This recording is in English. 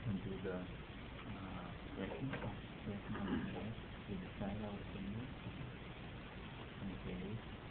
can do the pressing on the nails with the side of the nail. Okay.